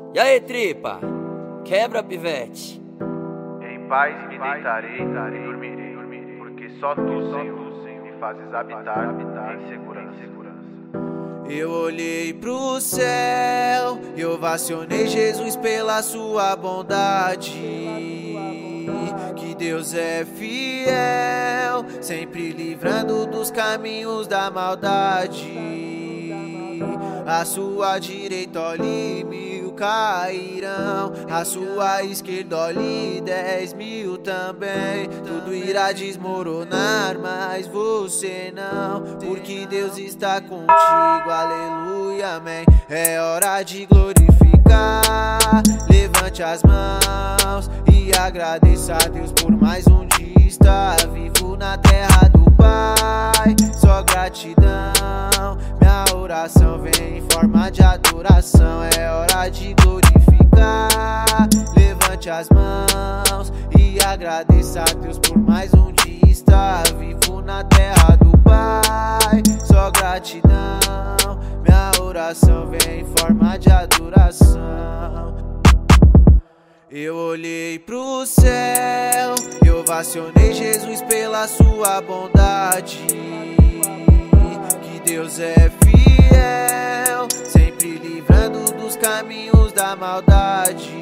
E aí, tripa? Quebra, pivete. Em paz me deitarei e dormirei, porque só tu, Senhor, me fazes habitar em segurança. Eu olhei pro céu, eu ovacionei Jesus pela sua bondade. Que Deus é fiel, sempre livrando dos caminhos da maldade. À sua direita olhe 1000 cairão, à sua esquerda olhe 10.000 também. Tudo irá desmoronar, mas você não, porque Deus está contigo, aleluia, amém. É hora de glorificar, levante as mãos e agradeça a Deus por mais um dia estar vivo na terra do Pai. Só gratidão, minha oração vem em forma de adoração. É hora de glorificar, levante as mãos e agradeça a Deus por mais um dia estar vivo na terra do Pai. Só gratidão, minha oração vem em forma de adoração. Eu olhei pro céu, eu ovacionei Jesus pela sua bondade. Que Deus é fiel, sempre livrando dos caminhos da maldade.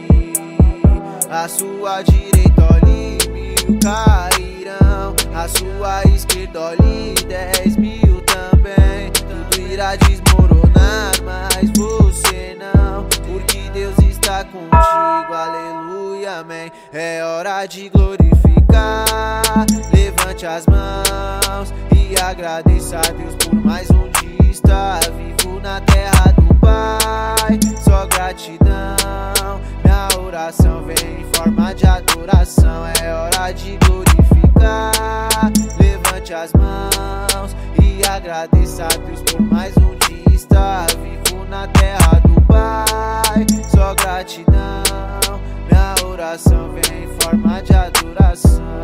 À sua direita olhe 1000 cairão, à sua esquerda olhe 10.000 também. Tudo irá desmoronar, mas você não, porque Deus está contigo, aleluia, amém. É hora de glorificar, levante as mãos e agradeça a Deus por mais um dia estar vivo na terra do Pai. Só gratidão, minha oração vem em forma de adoração. É hora de glorificar, levante as mãos e agradeça a Deus por mais um dia estar vivo na terra do Pai. Só gratidão, minha oração vem em forma de adoração.